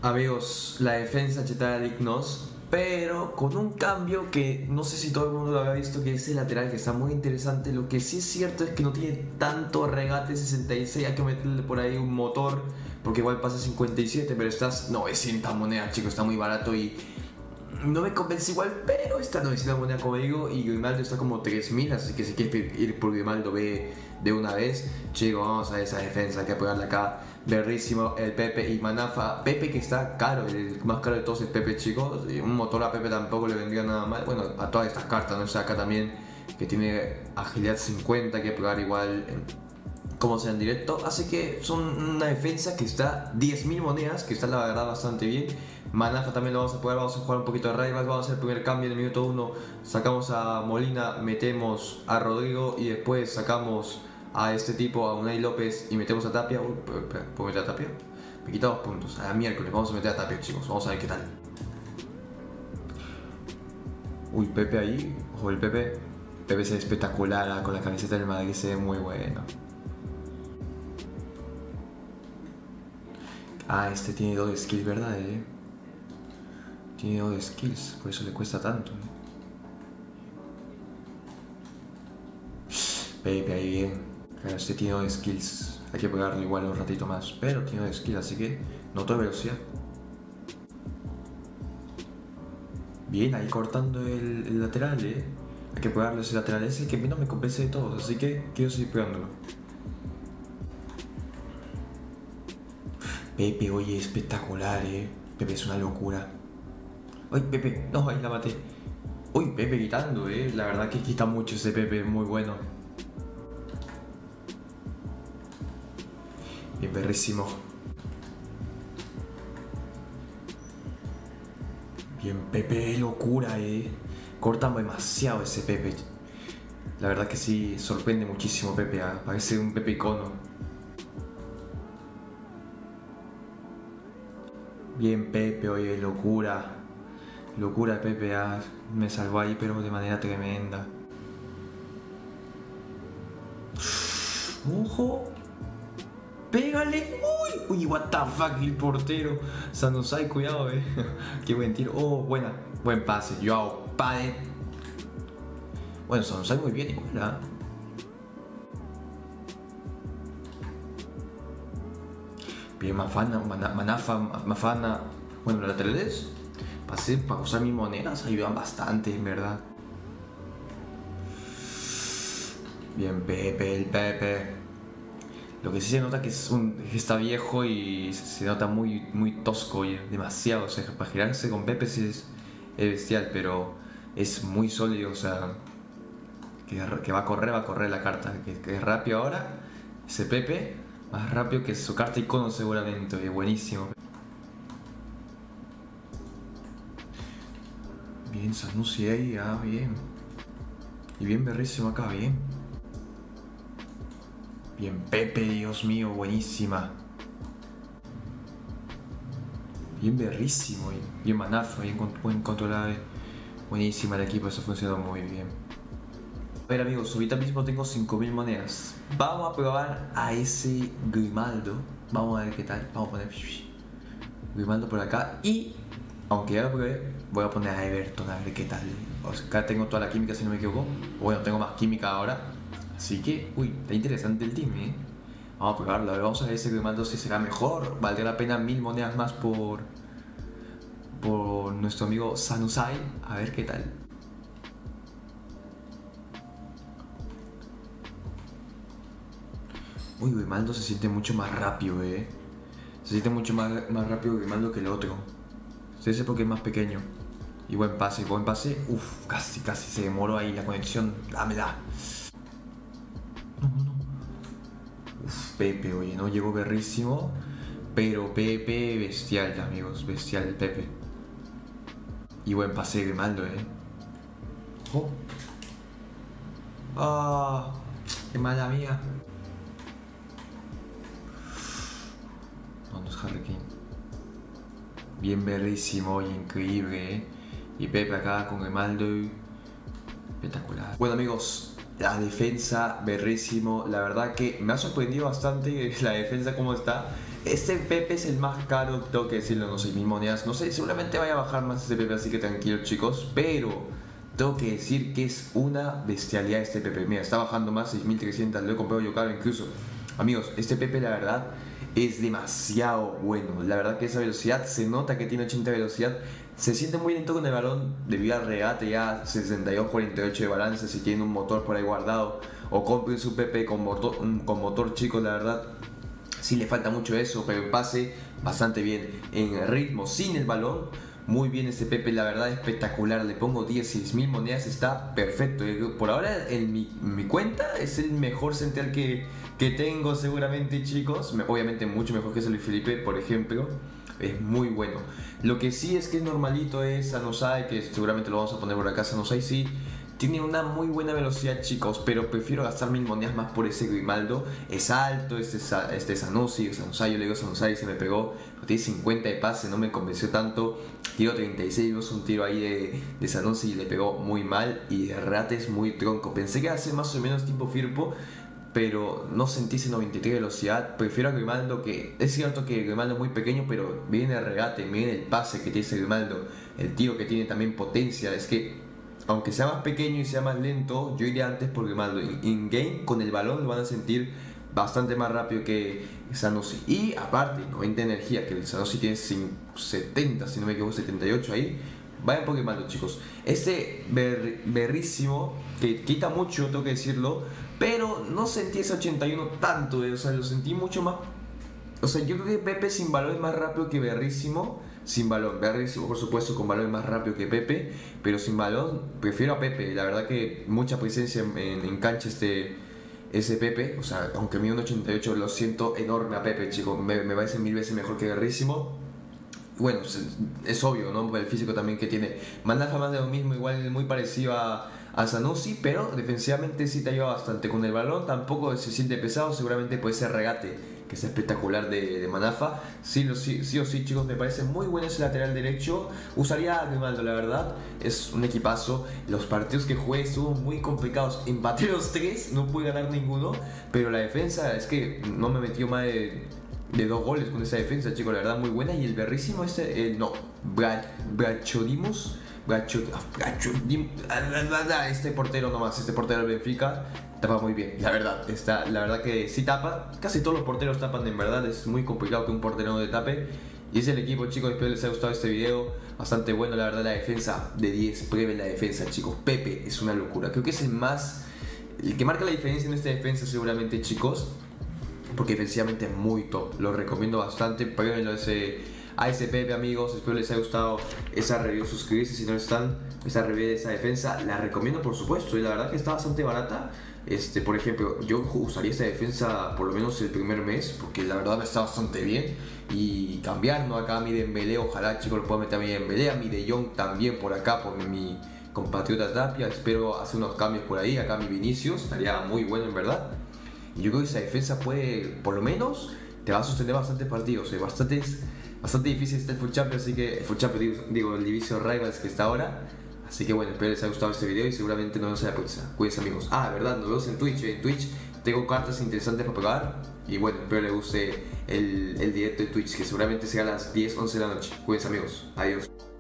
Amigos, la defensa chetada de Ignos, pero con un cambio que no sé si todo el mundo lo había visto, que es el lateral, que está muy interesante. Lo que sí es cierto es que no tiene tanto regate 66, hay que meterle por ahí un motor, porque igual pasa 57, pero estas 900 monedas, chicos, está muy barato y no me convence igual, pero está 900 monedas, como digo, y Grimaldo está como 3000, así que si quieres ir por Grimaldo, ve de una vez. Chicos, vamos a esa defensa, hay que apoyarla acá. Berrísimo el Pepe y Manafa. Pepe, que está caro, el más caro de todos es Pepe, chicos. Y un motor a Pepe tampoco le vendría nada mal. Bueno, a todas estas cartas, ¿no? O sea, acá también, que tiene agilidad 50, hay que pegar igual como sea en directo. Así que son una defensa que está 10.000 monedas, que está la verdad bastante bien. Manafa también lo vamos a poder, vamos a jugar un poquito de rivals, vamos a hacer el primer cambio en el minuto 1. Sacamos a Molina, metemos a Rodrigo y después sacamos a este tipo, a Unai López, y metemos a Tapia. Uy, ¿puedo meter a Tapia? Me quita 2 puntos. A la miércoles vamos a meter a Tapia, chicos. Vamos a ver qué tal. Uy, Pepe ahí. Ojo, el Pepe. Pepe se ve espectacular, con la camiseta del Madrid se ve muy bueno. Ah, este tiene 2 skills, ¿verdad? Tiene 2 skills, por eso le cuesta tanto. Pepe ahí bien. Claro, este tiene 2 skills, hay que pegarlo igual un ratito más, pero tiene 2 skills, así que noto velocidad. Bien, ahí cortando el lateral, hay que pegarlo ese lateral, es el que menos me convence de todos, así que quiero seguir pegándolo. Pepe, oye, espectacular, Pepe es una locura. Ay, Pepe, no, ahí la maté. Uy, Pepe quitando, la verdad que quita mucho ese Pepe, muy bueno. Bien, perrísimo. Bien, Pepe, locura, corta demasiado ese Pepe. La verdad que sí, sorprende muchísimo Pepe, parece un Pepe icono. Bien, Pepe, oye, locura. Locura, Pepe, me salvó ahí, pero de manera tremenda. ¡Ojo! ¡Pégale! ¡Uy! ¡Uy! ¡What the fuck! El portero. Sanusai, cuidado, ¡Qué buen tiro! ¡Oh! Buen pase. Yo, padre. Bueno, Sanusai muy bien igual, Bien, Mafana. Bueno, los laterales para usar mis monedas ayudan bastante, en verdad. Bien, Pepe, el Pepe. Lo que sí se nota que está viejo y se nota muy tosco, demasiado. O sea, para girarse con Pepe sí es bestial, pero es muy sólido, o sea, que va a correr la carta. Que es rápido ahora, ese Pepe, más rápido que su carta icono seguramente, buenísimo. Bien, Sanusi ahí, bien. Y bien Berrísimo acá, bien. Bien, Pepe, Dios mío, buenísima. Bien Berrísimo, bien Manafa, buen controlado. Buenísima el equipo, eso ha funcionado muy bien. A ver, amigos, ahorita mismo tengo 5000 monedas. Vamos a probar a ese Grimaldo. Vamos a ver qué tal. Vamos a poner Grimaldo por acá. Y, aunque ya lo probé, voy a poner a Everton a ver qué tal. O sea, acá tengo toda la química, si no me equivoco. Bueno, tengo más química ahora. Así que, está interesante el team, Vamos a probarlo, a ver, vamos a ver ese Grimaldo si será mejor. Valdría la pena 1000 monedas más por nuestro amigo Sanusai. A ver qué tal. Uy, Grimaldo se siente mucho más rápido, Se siente mucho más rápido Grimaldo que el otro. Debe ser porque es más pequeño. Y buen pase. Uf, casi se demoró ahí la conexión. Dámela. No. Uf, Pepe, oye, no llegó Berrísimo. Pero Pepe, bestial, amigos. Bestial el Pepe. Y buen pase de Grimaldo, Ojo. Qué mala mía. No es Harry Kane. Bien Berrísimo y increíble, Y Pepe acá con Grimaldo. Espectacular. Bueno, amigos, la defensa Berrísimo. La verdad que me ha sorprendido bastante la defensa como está. Este Pepe es el más caro, tengo que decirlo, no 6.000 monedas. No sé, seguramente vaya a bajar más este Pepe, así que tranquilos chicos. Pero tengo que decir que es una bestialidad este Pepe. Mira, está bajando más, 6.300, lo he comprado yo caro incluso. Amigos, este Pepe la verdad es demasiado bueno. La verdad que esa velocidad, se nota que tiene 80 de velocidad. Se siente muy lento con el balón debido al regate, ya 62-48 de balance. Si tiene un motor por ahí guardado, o compren su Pepe con motor chico, la verdad sí le falta mucho eso, pero el pase bastante bien. En el ritmo, sin el balón, muy bien este Pepe, la verdad espectacular. Le pongo 16.000 monedas, está perfecto. Por ahora en mi cuenta es el mejor central que tengo seguramente chicos. Obviamente mucho mejor que ese Luis Felipe, por ejemplo. Es muy bueno. Lo que sí es que es normalito es Zanussi, que seguramente lo vamos a poner por acá. Zanussi sí tiene una muy buena velocidad chicos, pero prefiero gastar 1.000 monedas más por ese Grimaldo. Es alto, este Zanussi, yo le digo Zanussi, se me pegó, pero tiene 50 de pase, no me convenció tanto. Tiro 36, vimos un tiro ahí de Zanussi y le pegó muy mal. Y de regate es muy tronco, pensé que iba a ser más o menos tipo Firpo, pero no sentí ese 93 de velocidad. Prefiero a Grimaldo, que es cierto que Grimaldo es muy pequeño, pero viene el regate, viene el pase que tiene ese Grimaldo, el tiro que tiene también potencia. Es que aunque sea más pequeño y sea más lento, yo iría antes por Grimaldo. In-game con el balón lo van a sentir bastante más rápido que Zanussi. Y aparte, 90 de energía, que el Zanussi tiene 70, si no me equivoco, 78 ahí. Vayan por Grimaldo chicos. Este berrísimo, que quita mucho, tengo que decirlo, pero no sentí ese 81 tanto, o sea, lo sentí mucho más. O sea, yo creo que Pepe sin balón es más rápido que Berrísimo sin balón. Berrísimo, por supuesto, con balón es más rápido que Pepe, pero sin balón prefiero a Pepe. La verdad que mucha presencia en cancha ese Pepe. O sea, aunque mide un 88, lo siento enorme a Pepe, chicos. Me parece 1000 veces mejor que Berrísimo. Bueno, es obvio, ¿no? El físico también que tiene. Manafa más de lo mismo, igual muy parecido a Zanussi, pero defensivamente sí te ayuda bastante. Con el balón tampoco se siente pesado, seguramente puede ser regate, que es espectacular de Manafa. Sí o sí, chicos, me parece muy bueno ese lateral derecho. Usaría a Grimaldo, la verdad, es un equipazo. Los partidos que jugué estuvo muy complicados. Empaté los 3, no pude ganar ninguno, pero la defensa es que no me metió más de 2 goles con esa defensa, chicos, la verdad muy buena. Y el berrísimo este portero nomás, este portero del Benfica tapa muy bien, la verdad que sí tapa. Casi todos los porteros tapan, en verdad es muy complicado que un portero no le tape. Y es el equipo, chicos, espero les haya gustado este video, bastante bueno, la verdad. La defensa de 10, prueben la defensa, chicos. Pepe es una locura, creo que es el que marca la diferencia en esta defensa seguramente, chicos, porque defensivamente es muy top. Lo recomiendo bastante. Pruébenlo a ese Pepe, amigos. Espero les haya gustado esa review. Suscribirse si no están. Esa review de esa defensa la recomiendo, por supuesto. Y la verdad que está bastante barata. Por ejemplo, yo usaría esta defensa por lo menos el primer mes, porque la verdad está bastante bien. Y cambiar, ¿no? Acá a mi Dembélé, ojalá, chicos, lo puedo meter a mi Dembélé, a mi De Jong también por acá, por mi compatriota Tapia. Espero hacer unos cambios por ahí. Acá mi Vinicius, estaría muy bueno en verdad. Y yo creo que esa defensa puede, por lo menos, te va a sostener bastantes partidos. Bastante difícil está el Foot Champions, así que el Foot Champions, digo, el Division Rivals que está ahora. Así que bueno, espero les haya gustado este video y seguramente nos vemos en la próxima. Cuídense, amigos. Verdad, nos vemos en Twitch. En Twitch tengo cartas interesantes para pegar. Y bueno, espero les guste el directo de Twitch, que seguramente será a las 10, 11 de la noche. Cuídense, amigos. Adiós.